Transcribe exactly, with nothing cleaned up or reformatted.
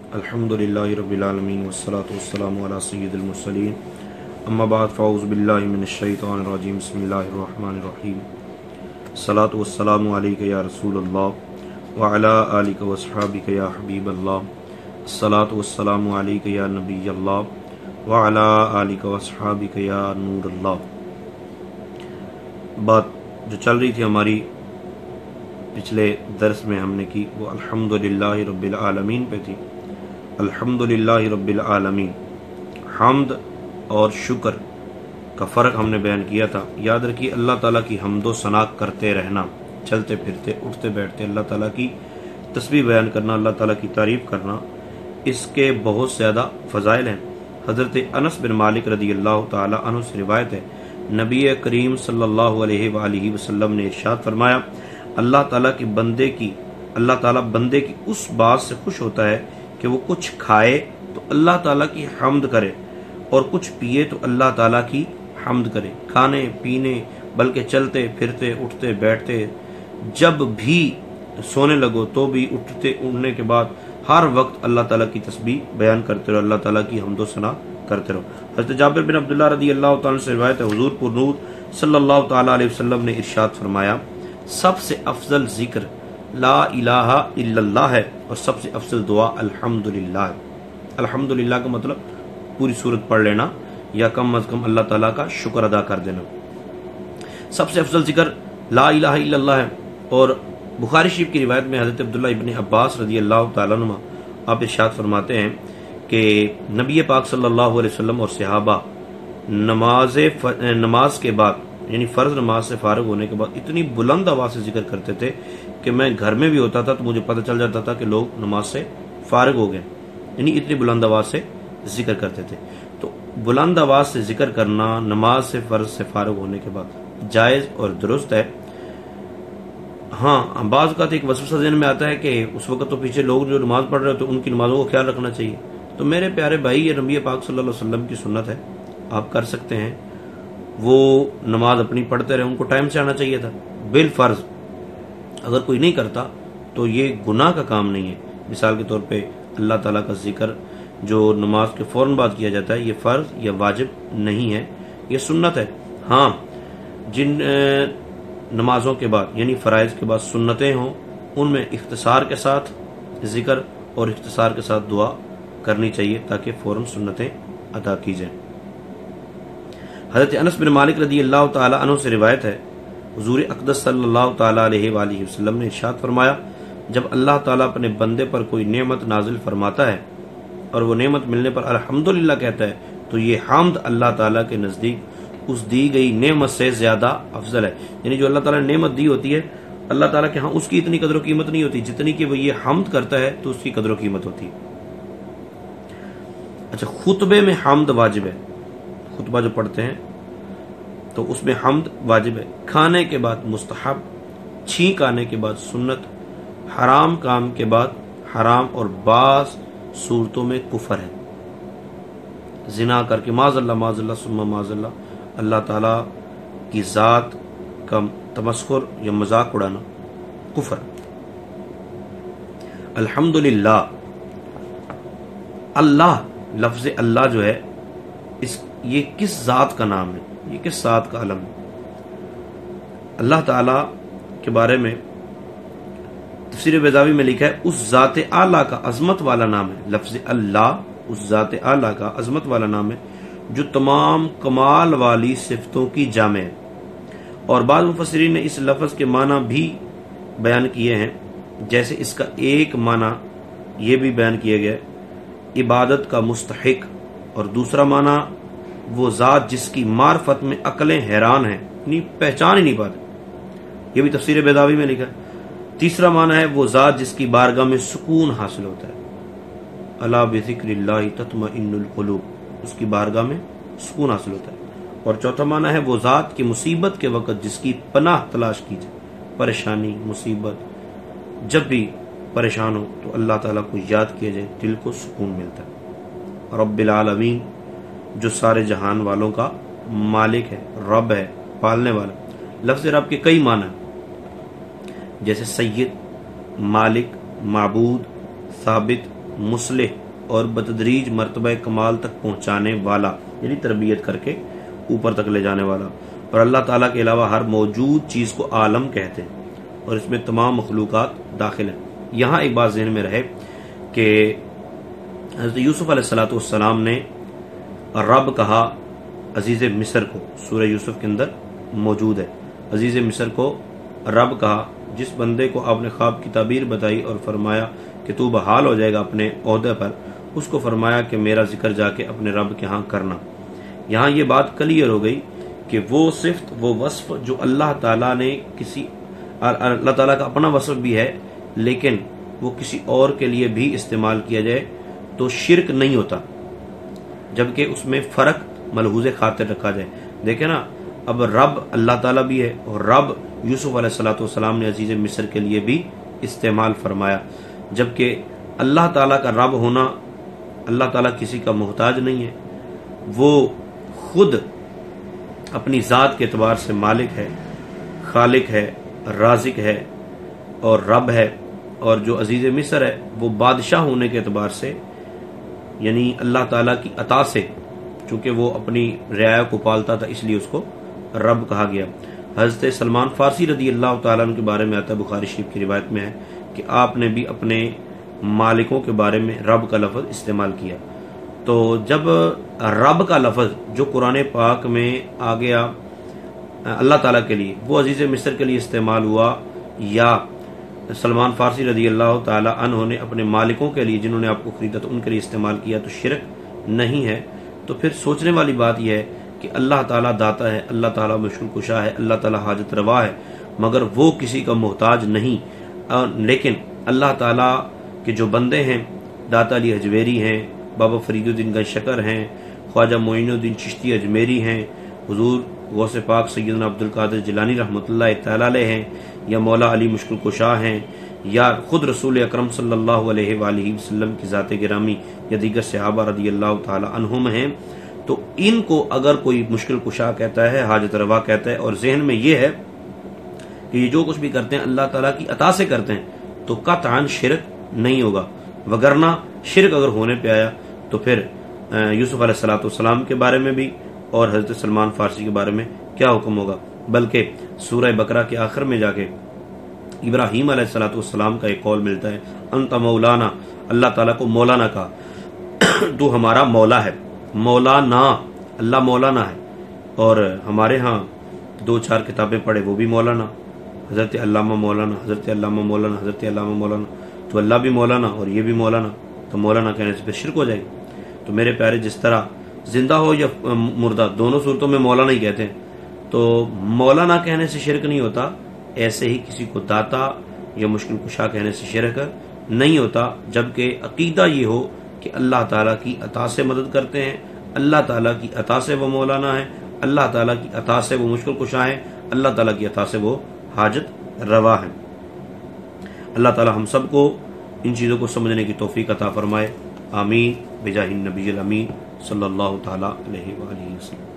अल्हम्दुलिल्लाहि रब्बिल आलमीन वस्सलातु वस्सलामु अला सय्यिदिल मुरसलीन अम्मा बाद फ़अऊज़ु बिल्लाहि मिनश शैतानिर रजीम बिस्मिल्लाहिर रहमानिर रहीम सलातु वस्सलामु अलैका या रसूलल्लाह व अला आलिका व अस्हाबिका या हबीबल्लाह सलातु वस्सलामु अलैका या नबियल्लाह व अला आलिका व अस्हाबिका या नूरल्लाह। बात जो चल रही थी हमारी पिछले दर्स में हमने की वो अल्हम्दुलिल्लाहि रब्बिल आलमीन पे थी। अल्हम्दुलिल्लाहि रब्बिल आलमीन, हम्द और शुक्र का फ़र्क हमने बयान किया था। याद रखिए, अल्लाह ताला की हम्दो सना करते रहना, चलते फिरते उठते बैठते अल्लाह ताला की तस्बीह बयान करना, अल्लाह ताला की तारीफ़ करना, इसके बहुत ज़्यादा फ़ज़ाइल हैं। हज़रत अनस बिन मालिक रज़ी अल्लाह ताला अन्हु से रिवायत है, नबी करीम सल्लल्लाहु अलैहि वालिहि वसल्लम ने इरशाद फरमाया, अल्लाह ताला की बंदे की अल्लाह ताला बंदे की उस बात से खुश होता है कि वो कुछ खाए तो अल्लाह ताला की हम्द करे और कुछ पिए तो अल्लाह ताला की हम्द करे। खाने पीने बल्कि चलते फिरते उठते बैठते, जब भी सोने लगो तो भी, उठते उठने के बाद हर वक्त अल्लाह ताला की तस्बीह बयान करते रहो, अल्लाह ताला की हम्दो सना करते रहो। हज़रत जाबिर बिन अब्दुल्लाह रज़ी अल्लाह ताला से रिवायत है, हुज़ूर पुरनूर सल्लल्लाहु ताला अलैहि वसल्लम ने इरशाद फरमाया, सबसे अफजल जिक्र ला इलाहा इल्लल्लाह है और सबसे अफजल दुआ अल्हम्दुलिल्लाह। अल्हम्दुलिल्लाह का मतलब पूरी सूरत पढ़ लेना या कम अज कम अल्लाह ताला का शुक्र अदा कर देना। सबसे अफजल जिक्र ला इलाहा इल्लल्लाह है। और बुखारी शरीफ की रिवायत में हज़रत अब्दुल्लाह इब्न अब्बास रज़ी अल्लाह ताला अन्हुमा आप इरशाद फरमाते हैं कि नबी पाक सल्लल्लाहु अलैहि वसल्लम और सहाबा नमाज नमाज के बाद यानी फ़र्ज नमाज से फारग होने के बाद इतनी बुलंद आवाज़ से जिक्र करते थे कि मैं घर में भी होता था तो मुझे पता चल जाता था कि लोग नमाज से फारग हो गए, यानी इतनी बुलंद आवाज़ से जिक्र करते थे। तो बुलंद आवाज़ से जिक्र करना नमाज से फ़र्ज से फारग होने के बाद जायज़ और दुरुस्त है। हाँ, बाज़ औक़ात एक वसवसा ज़हन में आता है कि उस वक्त तो पीछे लोग जो नमाज़ पढ़ रहे हो तो उनकी नमाज़ों को ख्याल रखना चाहिए। तो मेरे प्यारे भाई, ये नबी पाक सल्लल्लाहु अलैहि वसल्लम की सुन्नत है, आप कर सकते हैं। वो नमाज अपनी पढ़ते रहे, उनको टाइम से आना चाहिए था बिल फर्ज। अगर कोई नहीं करता तो ये गुनाह का काम नहीं है। मिसाल के तौर पे अल्लाह ताला का जिक्र जो नमाज के फौरन बाद किया जाता है, ये फ़र्ज या वाजिब नहीं है, ये सुन्नत है। हाँ, जिन नमाजों के बाद यानी फ़राइज़ के बाद सुन्नतें हों, उनमें इख्तिसार के साथ जिक्र और इख्तिसार के साथ दुआ करनी चाहिए ताकि फ़ौरन सुन्नतें अदा की जाएँ। हज़रत अनस बिन मालिक रज़ी अल्लाह ताला अन्हु से रिवायत है, हुज़ूर अक़दस सल्लल्लाहु ताला अलैहि वालिहि वसल्लम ने इरशाद फरमाया, जब अल्लाह ताला अपने बंदे पर कोई नेमत नाजिल फरमाता है और वो नेमत मिलने पर अल्हम्दुलिल्लाह कहता है, तो ये हम्द अल्लाह ताला के नज़दीक उस दी गई नेमत से ज़्यादा अफजल है। यानी जो अल्लाह ताला ने नेमत दी होती है, अल्लाह ताला के यहाँ उसकी इतनी कदर कीमत नहीं होती जितनी कि वो ये हम्द करता है तो उसकी कदर कीमत होती है। अच्छा, खुतबे में हम्द वाजिब है। खुतबा जो पढ़ते हैं तो उसमें हम्द वाजिब है। खाने के बाद मुस्तहब, छींक आने के बाद सुन्नत, हराम काम के बाद हराम और बास सूरतों में कुफर है। जिना करके माज़ल्ला माज़ल्ला सुम्मा माज़ल्ला अल्लाह ताला की ज़ात का तमस्खुर या मजाक उड़ाना कुफर। अल्हम्दुलिल्लाह, अल्लाह लफ्ज़ अल्लाह जो है, इस ये किस ज़ात का नाम है, ये किस ज़ात का अलम है। अल्लाह ताला के बारे में तफसीर बेज़ावी में लिखा है, उस ज़ात आला का अज़मत वाला नाम है। लफ्ज़ अल्लाह उस ज़ात आला का अज़मत वाला नाम है जो तमाम कमाल वाली सिफ़तों की जामे है। और बाद मुफस्सिरीन ने इस लफ्ज़ के माना भी बयान किए हैं, जैसे इसका एक माना ये भी बयान किया गया, इबादत का मुस्तहिक, और दूसरा माना वो ज़ात जिसकी मार्फत में अकलें हैरान हैं, यानी पहचान ही नहीं पाते, ये भी तफसीर बेदावी में लिखा। तीसरा माना है वो ज़ात जिसकी बारगाह में सुकून हासिल होता है, अला बिज़िक्रिल्लाहि तत्मइन्नुल क़ुलूब, उसकी बारगाह में सुकून हासिल होता है। और चौथा माना है वो ज़ात की मुसीबत के वक़्त जिसकी पनाह तलाश की जाए, परेशानी मुसीबत जब भी परेशान हो तो अल्लाह ताला को याद किया जाए, दिल को सुकून मिलता है। रब्बिल आलमीन, जो सारे जहान वालों का मालिक है, रब है, पालने वाला। लफ्ज़ रब के कई माना, जैसे सय्यद, मालिक, माबूद, साबित, मुस्लिह और बतदरीज मर्तबा कमाल तक पहुँचाने वाला, यानी तरबियत करके ऊपर तक ले जाने वाला। और अल्लाह ताला के अलावा हर मौजूद चीज़ को आलम कहते हैं और इसमें तमाम मखलूक़ात दाखिल हैं। यहाँ एक बात ज़हन में रहे कि हज़रत यूसुफ़ अलैहिस्सलाम ने रब कहा अजीज़ मिस्र को, सूरह यूसुफ के अंदर मौजूद है। अजीज़ मिस्र को रब कहा, जिस बंदे को आपने ख्वाब की ताबीर बताई और फरमाया कि तू बहाल हो जाएगा अपने ओहदे पर, उसको फरमाया कि मेरा जिक्र जाके अपने रब के यहाँ करना। यहाँ ये बात क्लियर हो गई कि वो सिर्फ वो वस्फ जो अल्लाह ताला ने किसी, अल्लाह ताला का अपना वस्फ भी है लेकिन वो किसी और के लिए भी इस्तेमाल किया जाए तो शिरक नहीं होता, जबकि उसमें फ़र्क मलहूज़े खातिर रखा जाए। देखे ना, अब रब अल्लाह ताला भी है और रब यूसुफ अलैहिस्सलाम ने अजीज़ मिस्र के लिए भी इस्तेमाल फरमाया, जबकि अल्लाह ताला का रब होना, अल्लाह ताला किसी का मोहताज नहीं है, वो खुद अपनी ज़ात के एतबार से मालिक है, खालिक है, राज़िक है और रब है। और जो अजीज़ मिस्र है वो बादशाह होने के एतबार से, यानी अल्लाह ताला की अता से, चूँकि वो अपनी रियाया को पालता था इसलिए उसको रब कहा गया। हज़रत सलमान फ़ारसी रदी अल्लाह तआला अन्हु के बारे में आता है, बुखारी शरीफ की रिवायत में है कि आपने भी अपने मालिकों के बारे में रब का लफ्ज़ इस्तेमाल किया। तो जब रब का लफ्ज़ जो कुरान पाक में आ गया अल्लाह ताला के लिए, वो अजीज़ मिस्र के लिए इस्तेमाल हुआ या सलमान फ़ारसी रदी अल्लाह ताला अन्हु ने अपने मालिकों के लिए जिन्होंने आपको ख़रीदा तो उनके लिए इस्तेमाल किया, तो शिरक नहीं है। तो फिर सोचने वाली बात यह है कि अल्लाह ताला दाता है, अल्लाह ताला मुश्किल कुशा है, अल्लाह ताला हाजत रवा है, मगर वो किसी का मोहताज नहीं। लेकिन अल्लाह ताला के जो बंदे हैं, दाता अली हजवेरी हैं, बाबा फरीदुद्दीन गंशकर हैं, ख्वाजा मोइनुद्दीन चिश्ती अजमेरी हैं, हुजूर गौसे पाक सैयदना अब्दुल कादिर जिलानी रहमतुल्लाह तआला अलैह हैं, या मौला अली मुश्किल कुशा हैं, या खुद रसूल अकरम सल्लल्लाहु अलैहि वसल्लम की ज़ात गिरामी या दीगर सहाबा रदी अल्लाह तआला अन्हुम हैं, तो इनको अगर कोई मुश्किल कुशा कहता है, हाजत रवा कहता है, और जहन में ये है कि ये जो कुछ भी करते हैं अल्लाह ताला की अता से करते हैं, तो कतअन शिरक नहीं होगा। वगरना शिरक अगर होने पे आया तो फिर यूसुफ अलैहिस्सलाम के बारे में भी और हज़रत सलमान फ़ारसी के बारे में क्या हुक्म होगा। बल्कि सूरह बकरा के आखिर में जाके इब्राहीम अलैहिस्सलाम का एक कौल मिलता है, अंत मौलाना, अल्लाह ताला को मौलाना कहा, तू हमारा मौला है। मौलाना, अल्लाह मौलाना है। और हमारे यहाँ दो चार किताबें पढ़े वो भी मौलाना, हज़रत अल्लामा मौलाना, हज़रत अल्लामा मौलाना, हज़रत अल्लामा मौलाना, तो अल्लाह भी मौलाना और ये भी मौलाना, तो मौलाना कहने से फिर शिरक हो जाएगी। तो मेरे प्यारे, जिस तरह जिंदा हो या मुर्दा दोनों सूरतों में मौलाना ही कहते हैं, तो मौलाना कहने से शिरक नहीं होता, ऐसे ही किसी को दाता या मुश्किल कुशा कहने से शिरक नहीं होता, जबकि अकीदा ये हो कि अल्लाह ताला की अता से मदद करते हैं, अल्लाह ताला की अता से वो मौलाना है, अल्लाह ताला की अता से वो मुश्किल कुशा है, अल्लाह ताला की अता से वो हाजत रवा है। अल्लाह ताला हम सबको इन चीज़ों को समझने की तौफीक अता फरमाए। आमीन बिजाहिन नबील अमीन सल्लल्लाहु ताला अलैहि वसल्लम।